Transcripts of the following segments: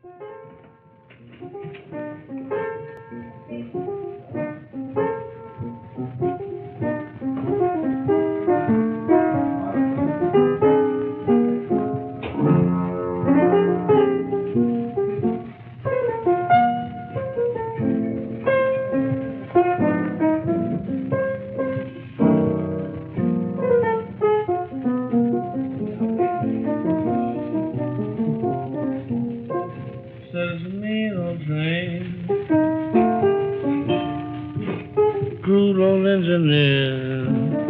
Says a mean old train, crude old engineer.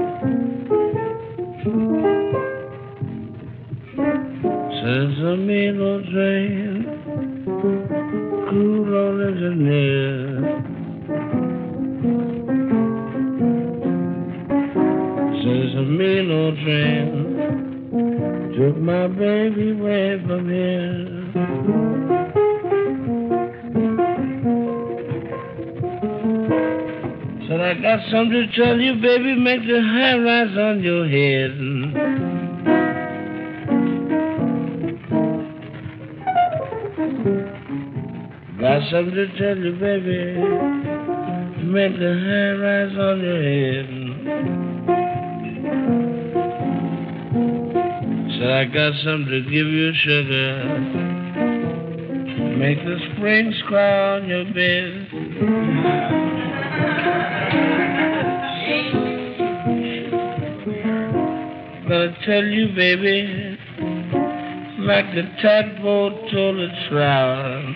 Says a mean old train, crude old engineer. Says a mean old train, took my baby away from here. Said I got something to tell you, baby, make the hair rise on your head. Got something to tell you, baby, make the hair rise on your head. Said I got something to give you, sugar, make the springs cry on your bed. Gonna tell you, baby, like the tugboat told its shroud.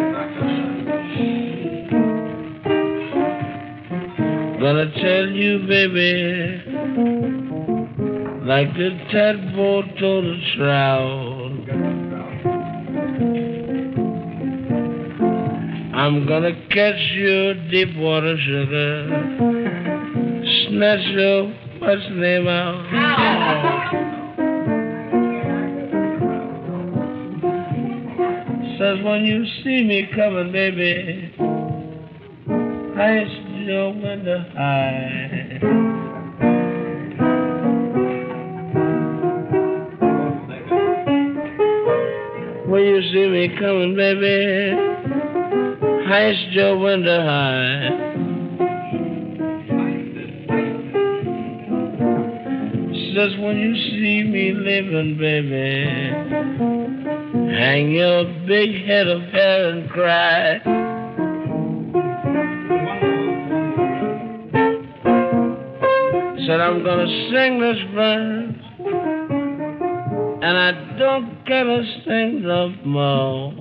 Gonna tell you, baby, like the tugboat told its shroud. I'm gonna catch you deep water, sugar, snatch your what's the name out. Says when you see me coming, baby, I your window high. When you see me coming, baby, heist your window high. Says when you see me living, baby, hang your big head of hair and cry. Said I'm gonna sing this verse, and I don't gotta sing no more.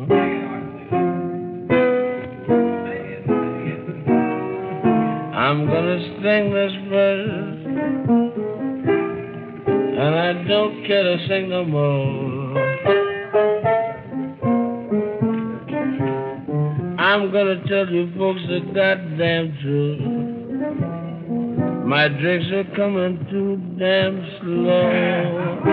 I'm gonna sing this verse, and I don't care to sing no more. I'm gonna tell you folks the goddamn truth. My drinks are coming too damn slow.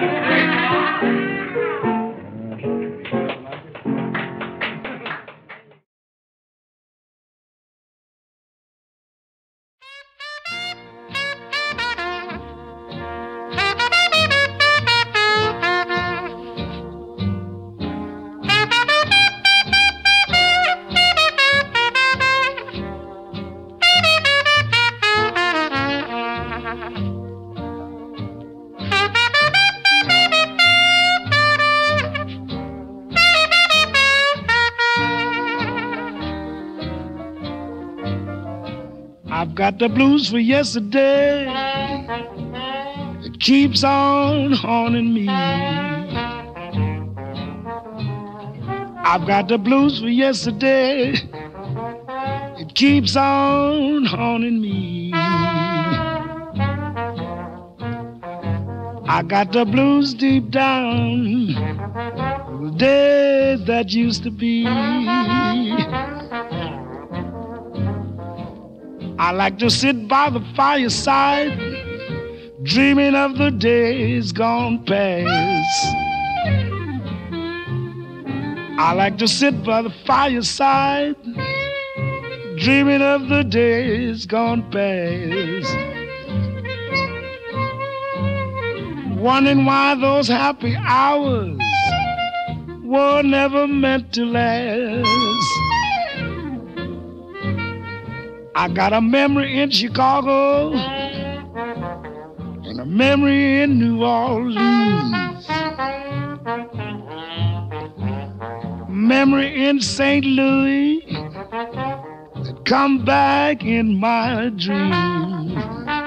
I've got the blues for yesterday. It keeps on haunting me. I've got the blues for yesterday. It keeps on haunting me. I got the blues deep down, the days that used to be. I like to sit by the fireside, dreaming of the days gone past. I like to sit by the fireside, dreaming of the days gone past. Wondering why those happy hours war never meant to last. I got a memory in Chicago and a memory in New Orleans, memory in St. Louis that come back in my dreams.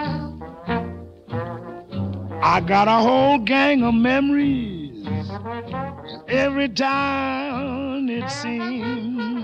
I got a whole gang of memories in every town it seems.